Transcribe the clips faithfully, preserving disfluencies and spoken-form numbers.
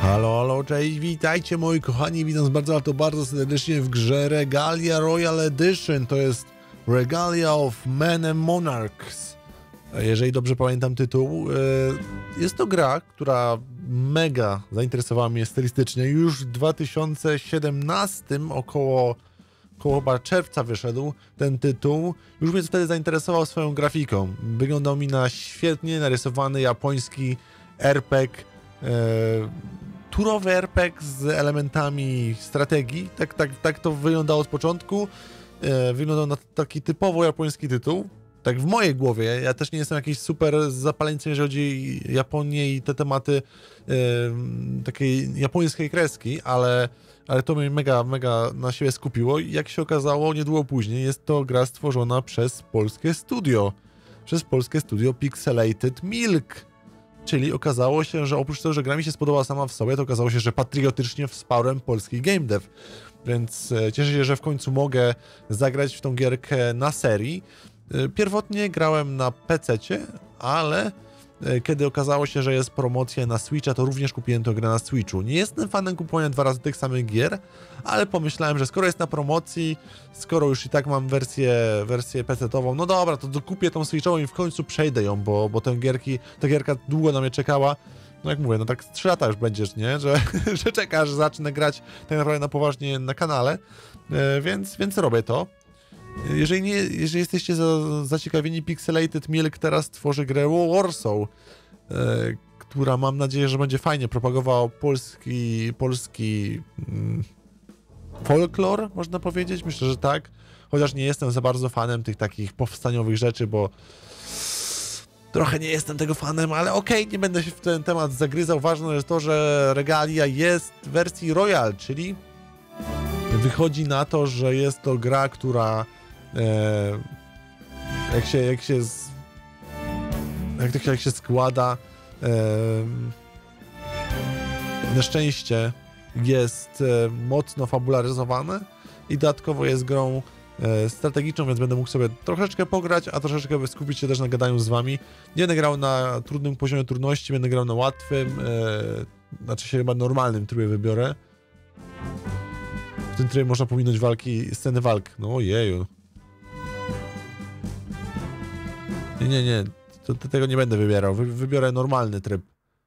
Halo, halo, cześć, witajcie moi kochani, witam was bardzo, to bardzo serdecznie w grze Regalia Royal Edition, to jest Regalia of Men and Monarchs, jeżeli dobrze pamiętam tytuł. Jest to gra, która mega zainteresowała mnie stylistycznie, już w dwa tysiące siedemnastym około, około chyba czerwca wyszedł ten tytuł, już mnie wtedy zainteresował swoją grafiką, wyglądał mi na świetnie narysowany japoński er pe gie, turowy er pe gie z elementami strategii, tak, tak, tak to wyglądało z początku, e, wyglądał na taki typowo japoński tytuł, tak w mojej głowie, ja też nie jestem jakiś super zapaleńcem, jeżeli chodzi o Japonię i te tematy e, takiej japońskiej kreski, ale, ale to mnie mega, mega na siebie skupiło i jak się okazało niedługo później jest to gra stworzona przez polskie studio, przez polskie studio Pixelated Milk. Czyli okazało się, że oprócz tego, że gra mi się spodobała sama w sobie, to okazało się, że patriotycznie wsparłem polski game dev. Więc cieszę się, że w końcu mogę zagrać w tą gierkę na serii. Pierwotnie grałem na pececie, ale kiedy okazało się, że jest promocja na Switcha, to również kupiłem tę grę na Switchu. Nie jestem fanem kupowania dwa razy tych samych gier, ale pomyślałem, że skoro jest na promocji, skoro już i tak mam wersję, wersję pecetową, no dobra, to dokupię tą Switchową i w końcu przejdę ją, bo, bo tę gierki, ta gierka długo na mnie czekała. No jak mówię, no tak trzy lata już będziesz, nie? Że, że czekasz, że zacznę grać tak naprawdę na poważnie na kanale, więc, więc robię to. Jeżeli, nie, jeżeli jesteście za, zaciekawieni, Pixelated Milk teraz tworzy grę Warsaw, e, która mam nadzieję, że będzie fajnie propagowała polski, polski mm, folklor, można powiedzieć. Myślę, że tak. Chociaż nie jestem za bardzo fanem tych takich powstaniowych rzeczy, bo trochę nie jestem tego fanem, ale okej, okay, nie będę się w ten temat zagryzał. Ważne jest to, że Regalia jest w wersji Royal, czyli wychodzi na to, że jest to gra, która e, jak się jak się z, jak to jak się składa, e, na szczęście jest e, mocno fabularyzowane i dodatkowo jest grą e, strategiczną, więc będę mógł sobie troszeczkę pograć, a troszeczkę skupić się też na gadaniu z wami. Nie będę grał na trudnym poziomie trudności, będę grał na łatwym, e, znaczy się chyba normalnym trybie wybiorę. W tym trybie można pominąć walki, sceny walk. No ojeju. Nie, nie, nie. To, to tego nie będę wybierał. Wy, wybiorę normalny tryb.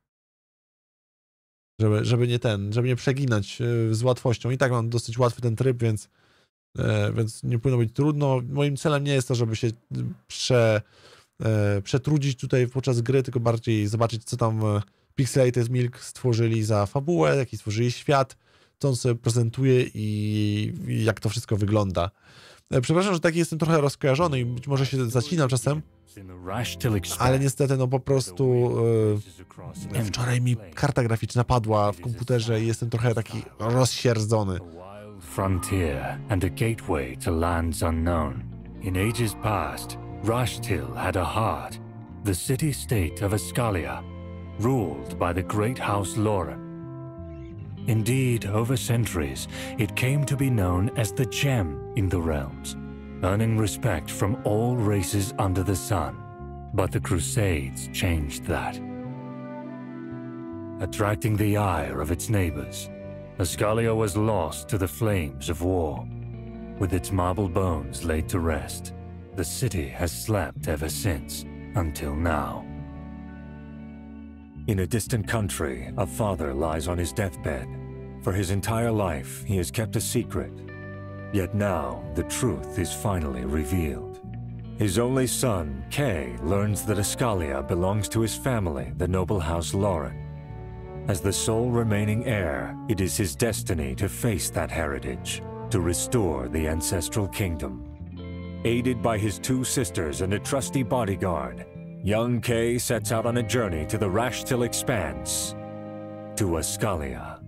Żeby, żeby nie ten, żeby nie przeginać yy, z łatwością. I tak mam dosyć łatwy ten tryb, więc, yy, więc nie powinno być trudno. Moim celem nie jest to, żeby się prze, yy, przetrudzić tutaj podczas gry, tylko bardziej zobaczyć, co tam yy, Pixelated Milk stworzyli za fabułę, jaki stworzyli świat, co on sobie prezentuje i, i jak to wszystko wygląda. Przepraszam, że taki jestem trochę rozkojarzony i być może się zacinam czasem, ale niestety no po prostu e, wczoraj mi karta graficzna padła w komputerze i jestem trochę taki rozsierdzony. Frontier and a gateway to lands unknown. In ages past, Rashtil had a heart, the city-state of Ascalia, ruled by the great house Lauren. Indeed, over centuries, it came to be known as the gem in the realms, earning respect from all races under the sun. But the Crusades changed that. Attracting the ire of its neighbors, Ascalia was lost to the flames of war. With its marble bones laid to rest, the city has slept ever since, until now. In a distant country, a father lies on his deathbed. For his entire life, he has kept a secret. Yet now, the truth is finally revealed. His only son, Kay, learns that Ascalia belongs to his family, the noble house Lauren. As the sole remaining heir, it is his destiny to face that heritage, to restore the ancestral kingdom. Aided by his two sisters and a trusty bodyguard, young Kay sets out on a journey to the Rashtil Expanse, to Ascalia.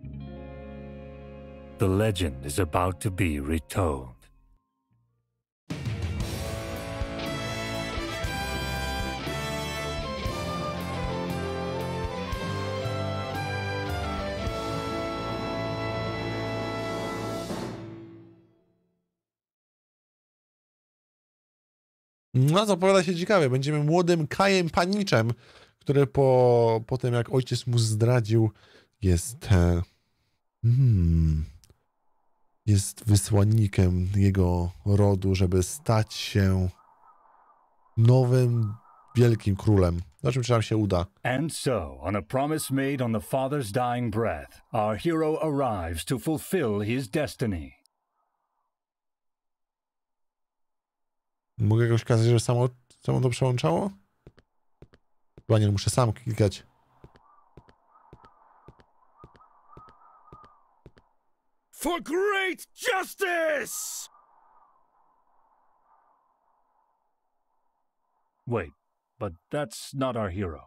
The legend is about to be retold. No to opowiada się ciekawie. Będziemy młodym Kajem Paniczem, który po, po tym jak ojciec mu zdradził jest... E, hmm, jest wysłannikiem jego rodu, żeby stać się nowym wielkim królem. Zobaczymy, czy nam się uda. And so, on a promise made on the father's dying breath, our hero arrives to fulfill his destiny. Mogę jakoś kazać, że samo, samo to przełączało? Chyba nie, muszę sam klikać. For great justice! Wait, but that's not our hero.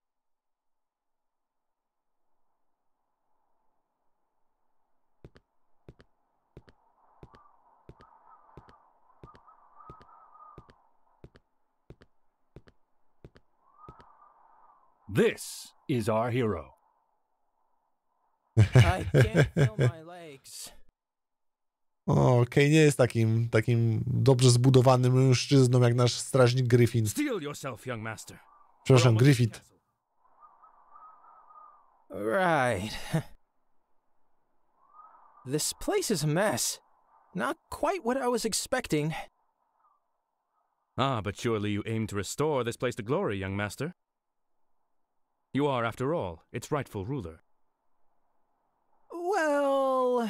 This is our hero. I can't feel my legs. Okej, okay, nie jest takim, takim dobrze zbudowanym mężczyzną jak nasz strażnik Griffin. Steel yourself, young master. Przepraszam, Griffith. Right. This place is a mess. Not quite what I was expecting. Ah, but surely you aim to restore this place to glory, young master. You are, after all, its rightful ruler. Well...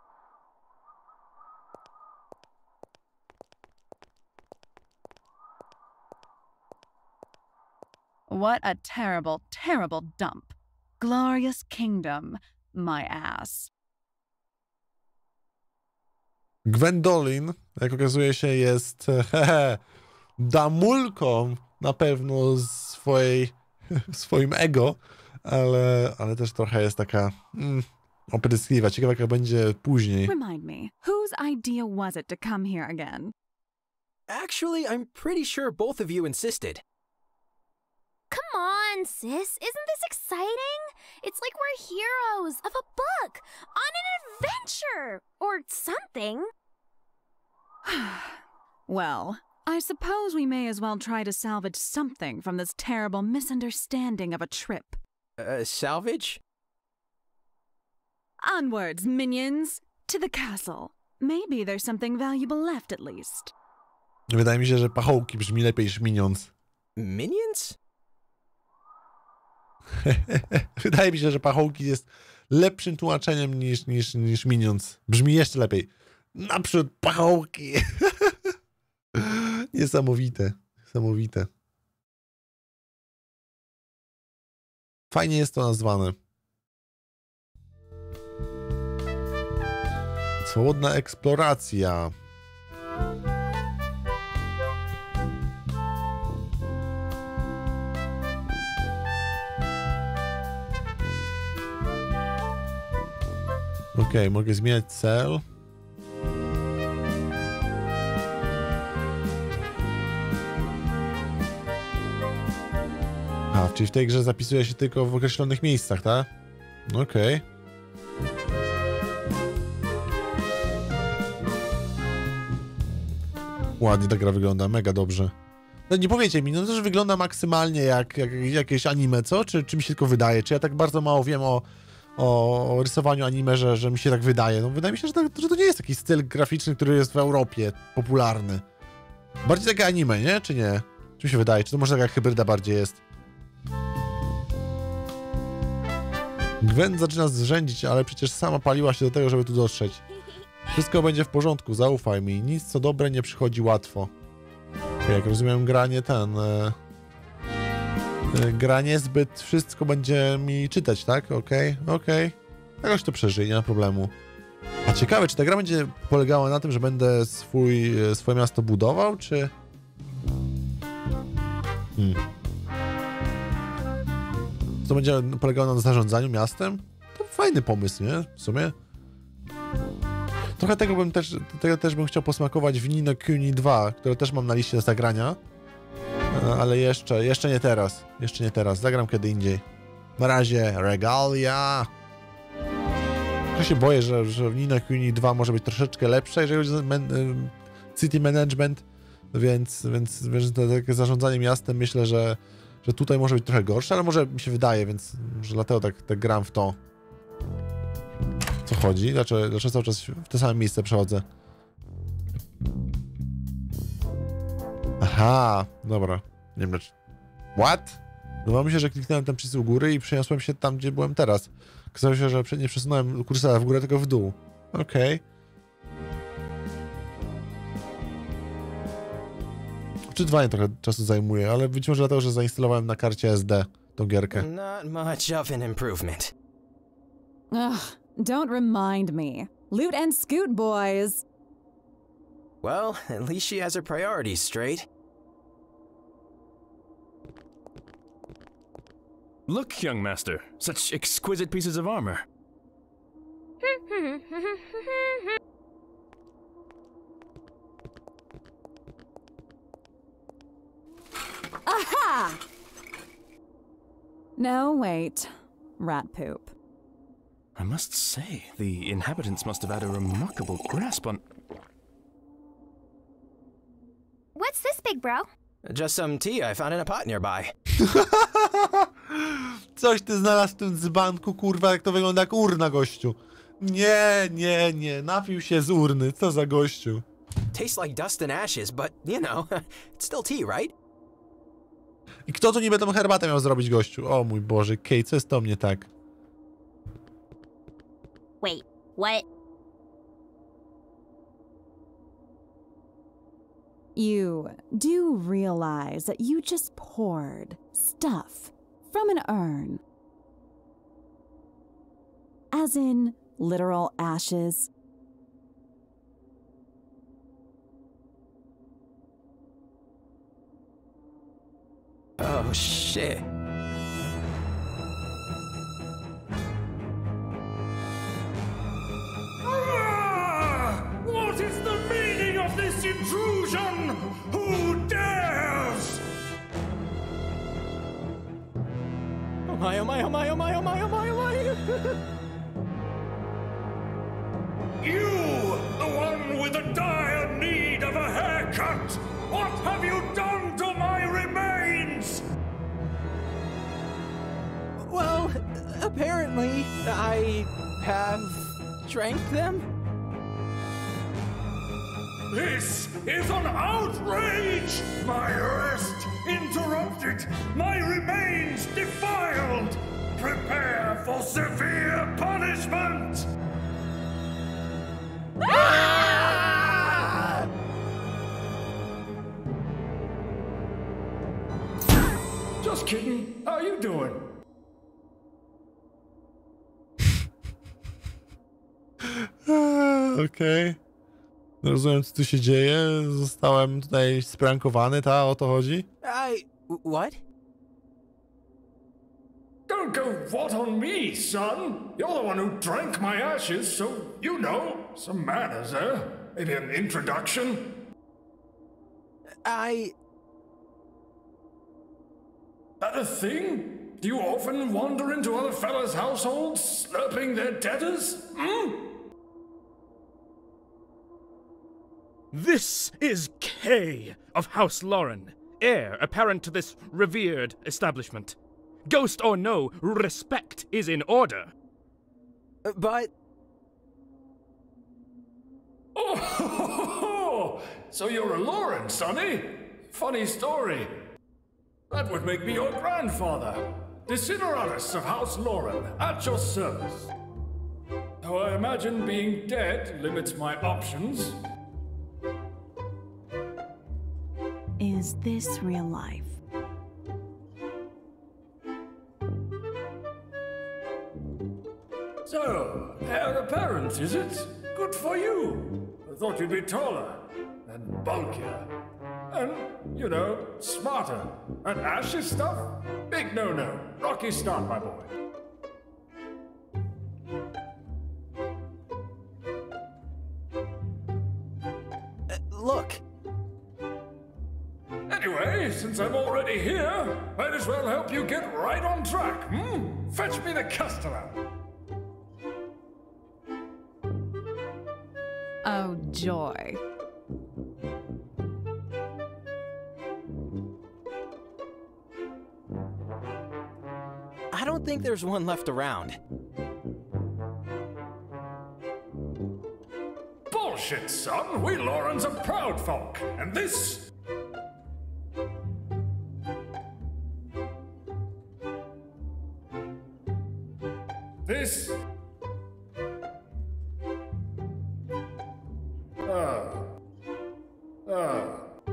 What a terrible, terrible dump. Glorious kingdom, my ass. Gwendolyn, jak okazuje się, jest hehe, damulką na pewno swojej, swoim ego, ale, ale też trochę jest taka mm, opryskliwa. Ciekawe, jaka będzie później. Remind me, whose idea was it to come here again? Actually, I'm pretty sure both of you insisted. Come on, sis. Isn't this exciting? It's like we're heroes of a book, on an adventure, or something. Well, I suppose we may as well try to salvage something from this terrible misunderstanding of a trip. Uh, salvage? Onwards, minions! To the castle. Maybe there's something valuable left at least. Wydaje mi się, że pachołki brzmi lepiej niż minions. Minions? Wydaje mi się, że pachołki jest lepszym tłumaczeniem niż, niż, niż minions. Brzmi jeszcze lepiej. Naprzód pachołki. Niesamowite. Niesamowite. Fajnie jest to nazwane. Swobodna eksploracja. Okej, okay, mogę zmieniać cel. A, czyli w tej grze zapisuje się tylko w określonych miejscach, tak? Okej. Okay. Ładnie ta gra wygląda, mega dobrze. No nie powiecie mi, no to, że wygląda maksymalnie jak, jak jakieś anime, co? Czy, czy mi się tylko wydaje? Czy ja tak bardzo mało wiem o, o, o rysowaniu anime, że, że mi się tak wydaje? No wydaje mi się, że, tak, że to nie jest taki styl graficzny, który jest w Europie popularny. Bardziej takie anime, nie? Czy nie? Czy mi się wydaje? Czy to może taka hybryda bardziej jest? Gwen zaczyna zrzędzić, ale przecież sama paliła się do tego, żeby tu dotrzeć. Wszystko będzie w porządku, zaufaj mi. Nic co dobre nie przychodzi łatwo. Okay, jak rozumiem, granie ten... E, e, granie zbyt wszystko będzie mi czytać, tak? Okej, okay, okej. Okay. Jakoś to przeżyję, nie ma problemu. A ciekawe, czy ta gra będzie polegała na tym, że będę swój, swoje miasto budował, czy... Hmm. To będzie polegało na zarządzaniu miastem? To fajny pomysł, nie? W sumie. Trochę tego bym też, tego też bym chciał posmakować w Ni no Kuni dwa, które też mam na liście do zagrania. Ale jeszcze, jeszcze nie teraz. Jeszcze nie teraz. Zagram kiedy indziej. Na razie Regalia. Ja się boję, że, że w Ni no Kuni dwa może być troszeczkę lepsze, jeżeli chodzi o man, city management, więc, więc, więc to takie zarządzanie miastem myślę, że, że tutaj może być trochę gorsze, ale może mi się wydaje, więc że dlatego tak, tak gram w to. Co chodzi? Dlaczego, dlaczego cały czas w to samo miejsce przechodzę? Aha, dobra. Nie wiem dlaczego. What? Wydawało mi się, że kliknąłem ten przycisk u góry i przeniosłem się tam, gdzie byłem teraz. Okazało się, że nie przesunąłem kursora w górę, tylko w dół. Okej. Okay. Czytwanie trochę czasu zajmuje, ale być może dlatego, że zainstalowałem na karcie S D tą gierkę. Not much of an improvement. Ugh, don't remind me. Loot and scoot, boys. Well, at least she has her priorities straight. Look, young master, such exquisite pieces of armor. Aha! No, wait. Rat poop. I must say, the inhabitants must have had a remarkable grasp on... What's this, big bro? Just some tea I found in a pot nearby. Coś ty znalazł w tym dzbanku, kurwa, jak to wygląda jak urna, gościu. Nie, nie, nie, napił się z urny, co za gościu. Tastes like dust and ashes, but, you know, it's still tea, right? I kto tu niby tą herbatę miał zrobić, gościu? O mój Boże, Kate, co jest to mnie tak? Wait, what? You do realize that you just poured stuff from an urn. As in literal ashes. Oh, shit. Ah! What is the meaning of this intrusion? Who dares? Oh my, oh my, oh my, oh my, oh my, oh my, oh my. You, the one with the dire need of a haircut! What have you done to my remains? Well, apparently, I have drank them. This is an outrage! My rest interrupted, my remains defiled! Prepare for severe punishment! Ah! Just kidding. How you doing? Okej. Okay. Rozumiem, co tu się dzieje. Zostałem tutaj sprankowany, ta? O to chodzi? I... what? Don't go what on me, son. You're the one who drank my ashes, so you know. Some manners, eh? Maybe an introduction? I... That a thing? Do you often wander into other fellas' households, slurping their debtors? Hmm? This is Kay of House Lauren, heir apparent to this revered establishment. Ghost or no, respect is in order. But... Oh, so you're a Lauren, sonny? Funny story. That would make me your grandfather. Desideratus of House Lauren, at your service. Though I imagine being dead limits my options. Is this real life? So, heir apparent, is it? Good for you. I thought you'd be taller and bulkier. And, you know, smarter. And ashes stuff? Big no-no. Rocky start, my boy. Uh, look. Anyway, since I'm already here, might as well help you get right on track, hmm? Fetch me the customer. Oh, joy. I don't think there's one left around. bullshit, son. We Lorens are proud folk, and this... This... Uh... Uh...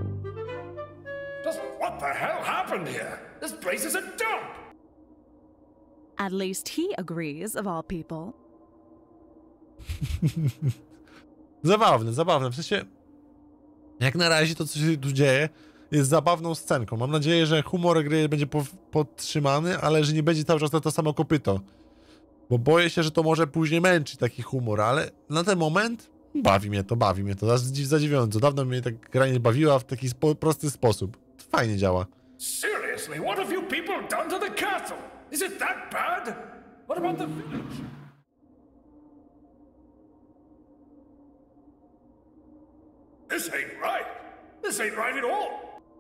Just what the hell happened here? This place is a dump! At least he agrees, of all people. Zabawne, zabawne. W sensie, jak na razie to, co się tu dzieje, jest zabawną scenką. Mam nadzieję, że humor gry będzie po podtrzymany, ale że nie będzie cały czas na to samo kopyto. Bo boję się, że to może później męczyć taki humor, ale na ten moment bawi mnie to, bawi mnie to. Zadziwiająco. Dawno mnie tak gra nie bawiła w taki spo prosty sposób. Fajnie działa. Seriously, what have you people done to the castle? Is it that bad? What about the village? This ain't right. This ain't right at all.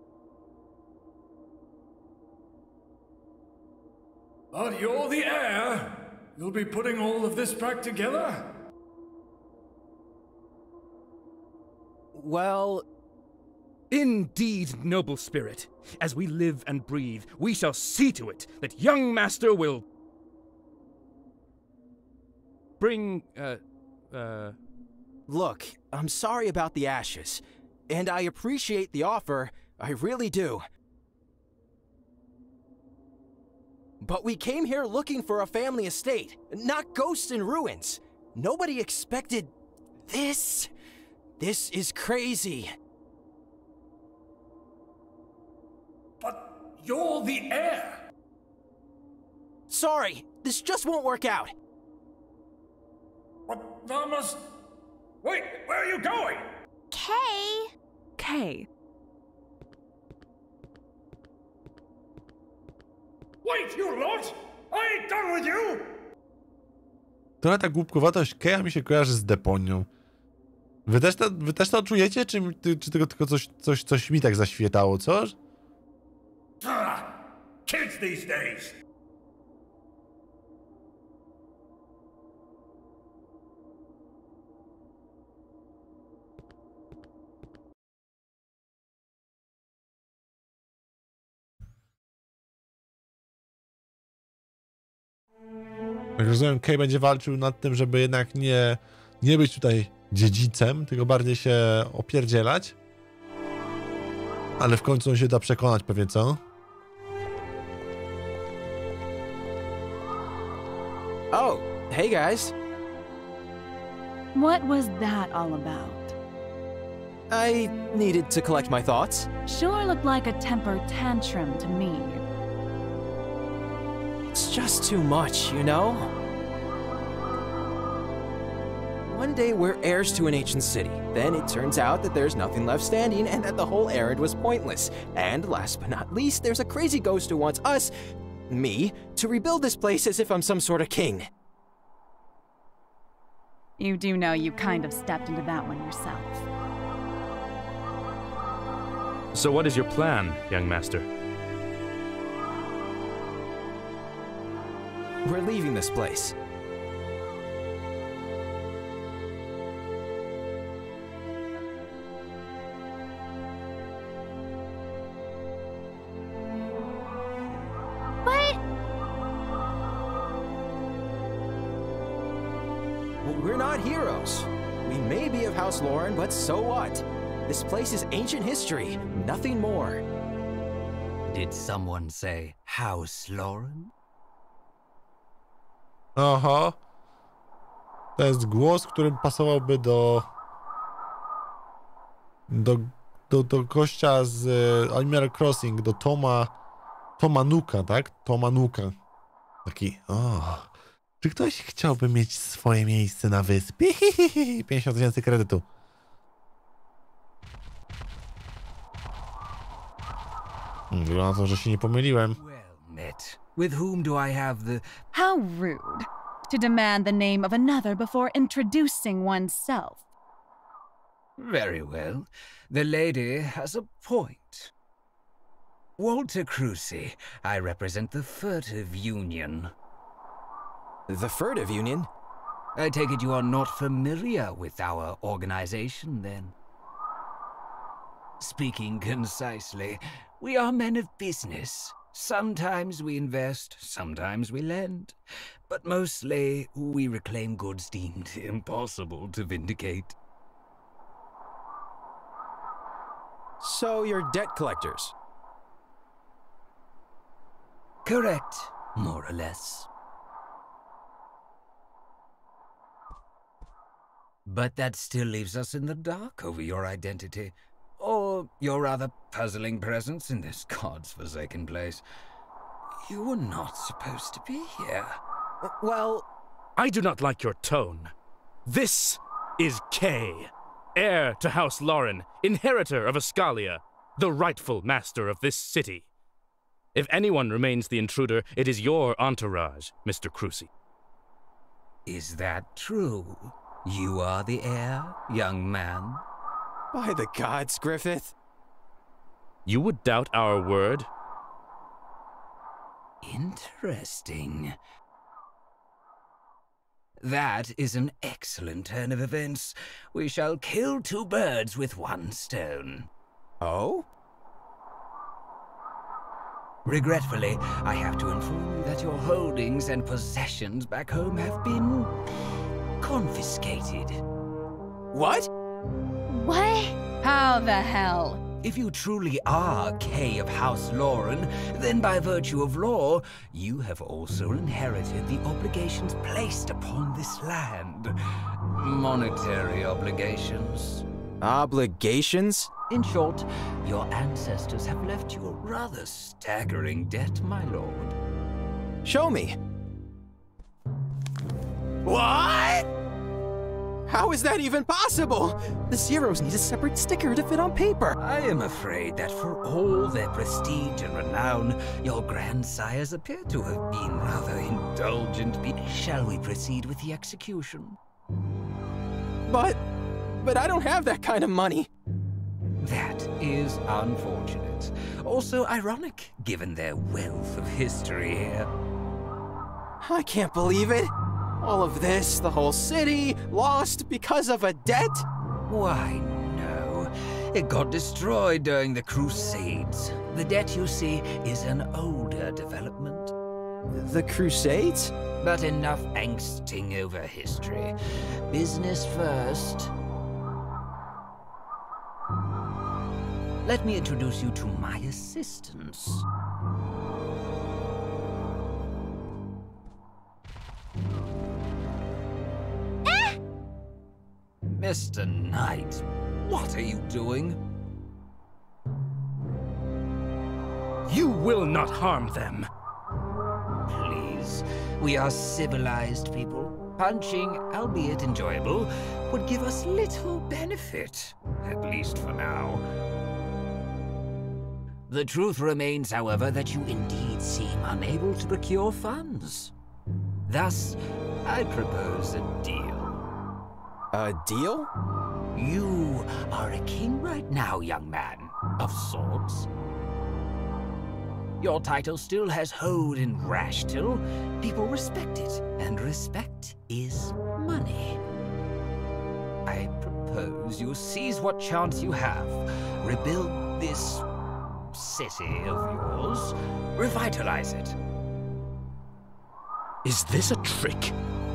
But you're the heir. You'll be putting all of this back together? Well... Indeed, noble spirit. As we live and breathe, we shall see to it that young master will... bring, uh, uh... Look, I'm sorry about the ashes. And I appreciate the offer, I really do. But we came here looking for a family estate, not ghosts in ruins. Nobody expected... this? This is crazy. But you're the heir. Sorry, this just won't work out. But that must... Wait, where are you going? Kay! Kay. Wait, you lot! I ain't done with you! Trochę ta głupkowatość Keja mi się kojarzy z Deponią. Wy też to, wy też to czujecie, czy, czy tylko, tylko coś, coś, coś mi tak zaświetało, co? Ah, kids these days! Jak rozumiem, Kay będzie walczył nad tym, żeby jednak nie, nie być tutaj dziedzicem, tylko bardziej się opierdzielać. Ale w końcu on się da przekonać pewnie, co? Oh, hey guys. What was that all about? I needed to collect my thoughts. Sure looked like a temper tantrum to me. It's just too much, you know? One day we're heirs to an ancient city. Then it turns out that there's nothing left standing and that the whole errand was pointless. And last but not least, there's a crazy ghost who wants us, me, to rebuild this place as if I'm some sort of king. You do know you kind of stepped into that one yourself. So what is your plan, young master? We're leaving this place. But... Well, we're not heroes. We may be of House Lauren, but so what? This place is ancient history, nothing more. Did someone say House Lauren? Aha. To jest głos, który pasowałby do... Do, do, do gościa z Animal Crossing, do Toma... Toma Nooka, tak? Toma Nooka. Taki... O, czy ktoś chciałby mieć swoje miejsce na wyspie? pięćdziesiąt tysięcy kredytu. Wygląda na to, że się nie pomyliłem. Well met. With whom do I have the... How rude to demand the name of another before introducing oneself. Very well. The lady has a point. Walter Crucy. I represent the Furtive Union. The Furtive Union? I take it you are not familiar with our organization, then? Speaking concisely, we are men of business. Sometimes we invest, sometimes we lend. But mostly, we reclaim goods deemed impossible to vindicate. So you're debt collectors? Correct, more or less. But that still leaves us in the dark over your identity, or your rather puzzling presence in this god's-forsaken place. You were not supposed to be here. Well, I do not like your tone. This is Kay, heir to House Lauren, inheritor of Ascalia, the rightful master of this city. If anyone remains the intruder, it is your entourage, Mister Crucy. Is that true? You are the heir, young man? by the gods, Griffith. You would doubt our word? Interesting. That is an excellent turn of events. We shall kill two birds with one stone. Oh? Regretfully, I have to inform you that your holdings and possessions back home have been confiscated. What? What? How the hell? If you truly are Kay of House Lauren, then by virtue of law, you have also inherited the obligations placed upon this land. Monetary obligations. Obligations? In short, your ancestors have left you a rather staggering debt, my lord. Show me. What? How is that even possible? The Zeros need a separate sticker to fit on paper. I am afraid that for all their prestige and renown, your grandsires appear to have been rather indulgent. Shall we proceed with the execution? But, but I don't have that kind of money. That is unfortunate. Also ironic, given their wealth of history here. I can't believe it. All of this, the whole city, lost because of a debt? Why, no. It got destroyed during the Crusades. The debt, you see, is an older development. The Crusades? But enough angsting over history. Business first. Let me introduce you to my assistants. Mister Knight, what are you doing? You will not harm them. Please, we are civilized people. Punching, albeit enjoyable, would give us little benefit, at least for now. The truth remains, however, that you indeed seem unable to procure funds. Thus, I propose a deal. A deal? You are a king right now, young man, of sorts. Your title still has hold in Rashtil. People respect it, and respect is money. I propose you seize what chance you have, rebuild this city of yours, revitalize it. Is this a trick?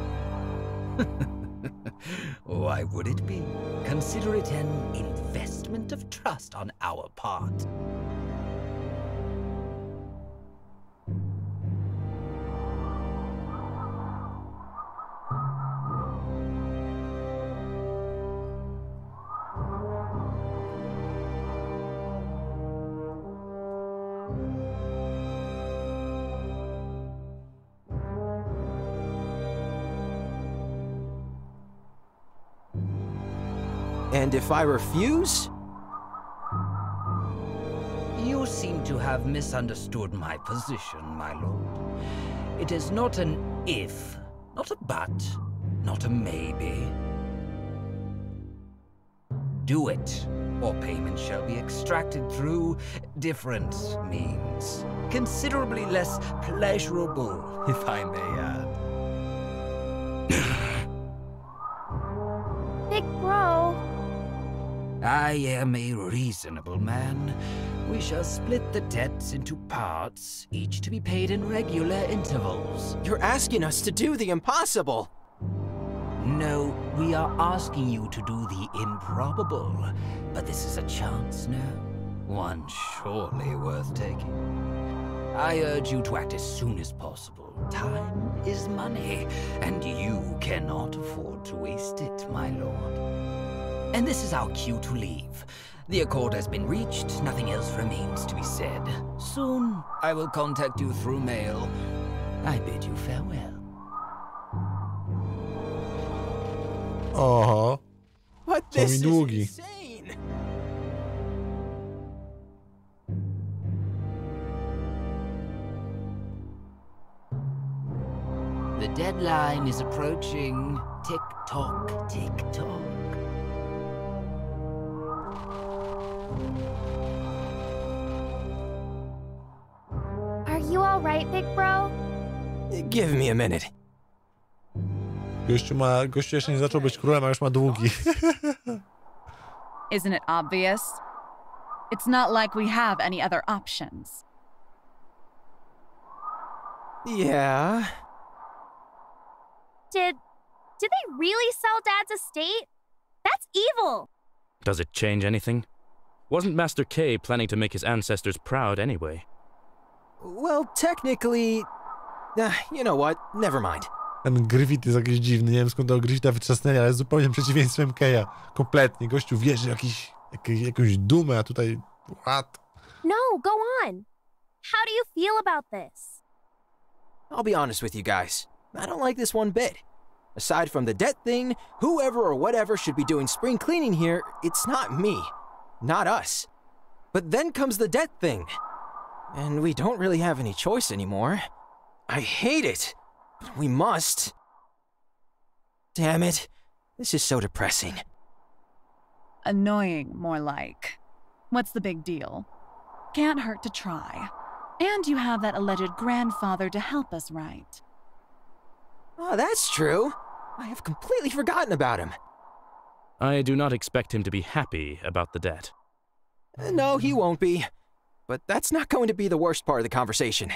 Why would it be? Consider it an investment of trust on our part. And if I refuse? You seem to have misunderstood my position, my lord. It is not an if, not a but, not a maybe. Do it, or payment shall be extracted through different means. Considerably less pleasurable, if I may add. I am a reasonable man. We shall split the debts into parts, each to be paid in regular intervals. You're asking us to do the impossible. No, we are asking you to do the improbable. But this is a chance now, one surely worth taking. I urge you to act as soon as possible. Time is money, and you cannot afford to waste it, my lord. And this is our cue to leave. The accord has been reached, nothing else remains to be said. Soon, I will contact you through mail. I bid you farewell. Oho. But Co mi this is długi. insane. The deadline is approaching. Tick-tock, tick-tock. Are you alright, big bro? Give me a minute. Gościu ma, gościu jeszcze nie zaczął być królem, a już ma długi. Isn't it obvious? It's not like we have any other options. Yeah. Did... did they really sell Dad's estate? That's evil! Does it change anything? Wasn't Master K planning to make his ancestors proud anyway? Well, technically... Uh, you know what? Never mind. Ten Griffith jest jakiś dziwny, nie wiem skąd tego Griffitha wytrzasnęli, ale jest zupełnie przeciwieństwem Keya. Kompletnie. Gościu wierzy w jakiś, jakiś, jakąś dumę, a tutaj... What? No, go on. How do you feel about this? I'll be honest with you guys. I don't like this one bit. Aside from the debt thing, whoever or whatever should be doing spring cleaning here, it's not me. Not us. But then comes the debt thing. And we don't really have any choice anymore. I hate it. But we must. Damn it. This is so depressing. Annoying, more like. What's the big deal? Can't hurt to try. And you have that alleged grandfather to help us, right? Oh, that's true. I have completely forgotten about him. I do not expect him to be happy about the debt. Uh, no, he won't be. But that's not going to be the worst part of the conversation.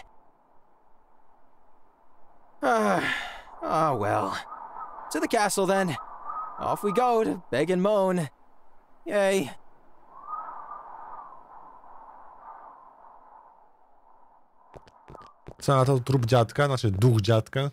Ah, uh, oh well. To the castle then. Off we go to beg and moan. Yay. Co na to trup dziadka? Znaczy duch dziadka?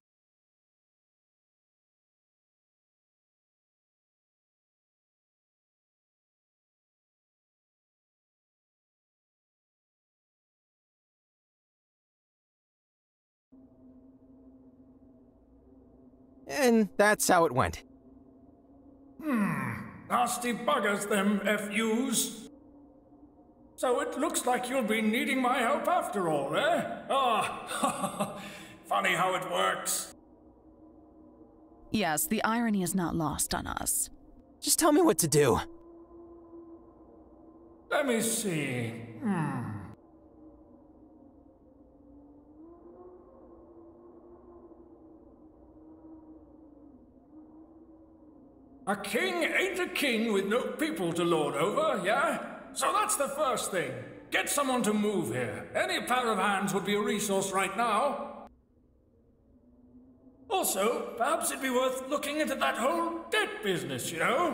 And that's how it went. Hmm. Nasty buggers, them F Us. So it looks like you'll be needing my help after all, eh? Ah, funny how it works. Yes, the irony is not lost on us. Just tell me what to do. Let me see. Hmm. A king ain't a king with no people to lord over, yeah? So that's the first thing. Get someone to move here. Any pair of hands would be a resource right now. Also, perhaps it'd be worth looking into that whole debt business, you know?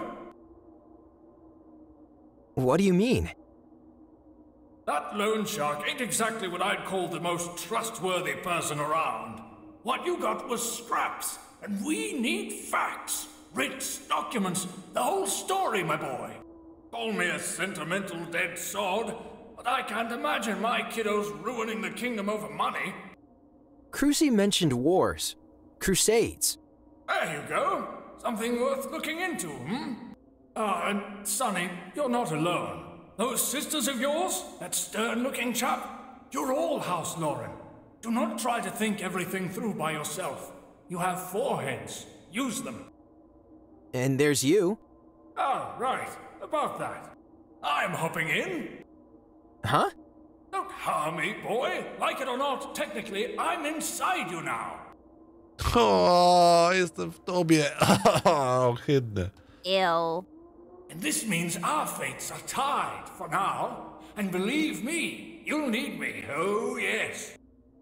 What do you mean? That loan shark ain't exactly what I'd call the most trustworthy person around. What you got was scraps, and we need facts. Writs, documents, the whole story, my boy. Call me a sentimental dead sod, but I can't imagine my kiddos ruining the kingdom over money. Crucy mentioned wars. Crusades. There you go. Something worth looking into, hmm? Ah, and Sonny, you're not alone. Those sisters of yours, that stern-looking chap, you're all House Lauren. Do not try to think everything through by yourself. You have four heads. Use them. And there's you. Oh, right. About that. I'm hopping in. Huh? Don't harm me, boy. Like it or not, technically, I'm inside you now. O, jestem w tobie. Ohydne. Ew. And this means our fates are tied for now. And believe me, you'll need me, oh yes.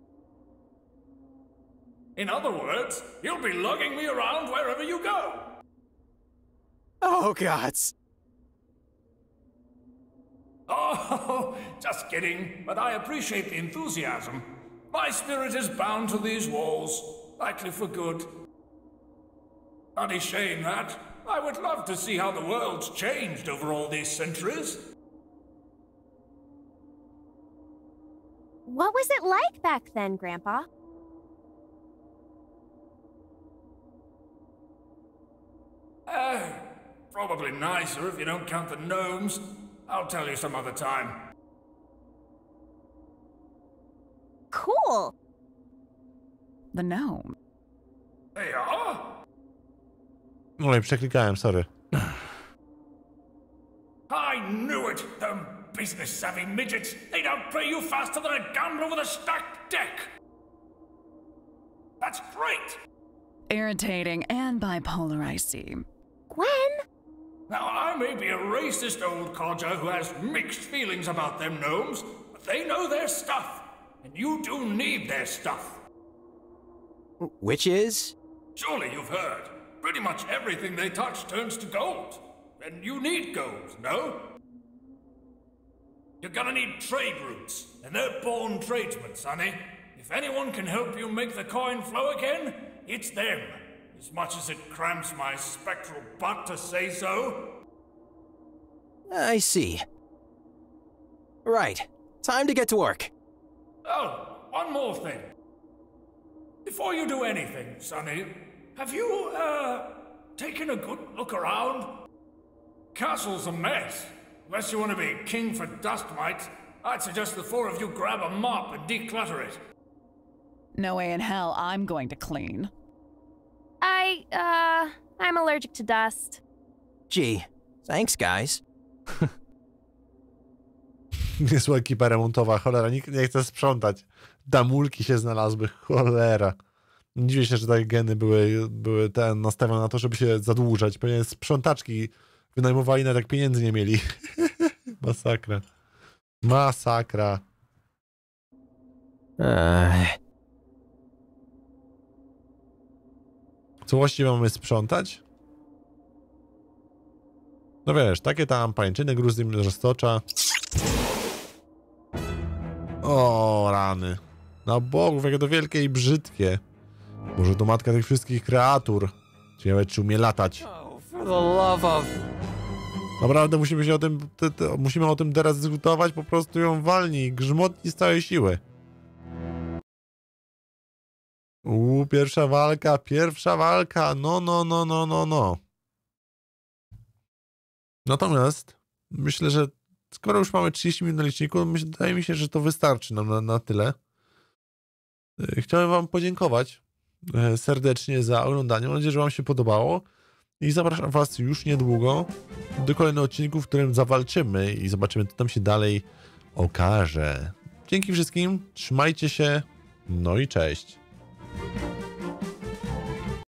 In other words, you'll be lugging me around wherever you go. Oh, gods. Oh, just kidding, but I appreciate the enthusiasm. My spirit is bound to these walls, likely for good. Bloody shame that. I would love to see how the world's changed over all these centuries. What was it like back then, Grandpa? Uh, probably nicer if you don't count the gnomes. I'll tell you some other time. Cool. The gnome. They are? No i przeklikałem, sorry. I knew it! Them business-savvy midgets! They'd outplay you faster than a gambler with a stacked deck! That's great! Irritating and bipolar, I see. Gwen? Now, I may be a racist old codger who has mixed feelings about them gnomes, but they know their stuff, and you do need their stuff. Which is? Surely you've heard. Pretty much everything they touch turns to gold. And you need gold, no? You're gonna need trade routes, and they're born tradesmen, sonny. If anyone can help you make the coin flow again, it's them. As much as it cramps my spectral butt to say so. I see. Right. Time to get to work. Oh, one more thing. Before you do anything, sonny, have you, uh, taken a good look around? Castle's a mess. Unless you want to be king for dust mites, I'd suggest the four of you grab a mop and declutter it. No way in hell I'm going to clean. I, uh, I'm allergic to dust. Gee, thanks, guys. Niezła ekipa remontowa, cholera, nikt nie chce sprzątać. Damulki się znalazły, cholera. Nie dziwię się, że takie geny były, były ten, nastawione na to, żeby się zadłużać. Pewnie sprzątaczki wynajmowali, nawet jak pieniędzy nie mieli. Masakra. Masakra. Ech. Co właściwie mamy sprzątać? No wiesz, takie tam pańczyny, gruzdy roztocza. O, rany. Na bogów, jakie to wielkie i brzydkie. Może to matka tych wszystkich kreatur. Ciekawe, czy umie latać. For the love of... Naprawdę musimy się o tym, te, te, musimy o tym teraz dyskutować, po prostu ją walnij, grzmotni z całej siły. Uuu, pierwsza walka, pierwsza walka, no, no, no, no, no, no. Natomiast myślę, że skoro już mamy trzydzieści minut na liczniku, myślę, wydaje mi się, że to wystarczy nam na, na tyle. Chciałem wam podziękować serdecznie za oglądanie. Mam nadzieję, że wam się podobało. I zapraszam was już niedługo do kolejnego odcinku, w którym zawalczymy i zobaczymy, co tam się dalej okaże. Dzięki wszystkim, trzymajcie się, no i cześć.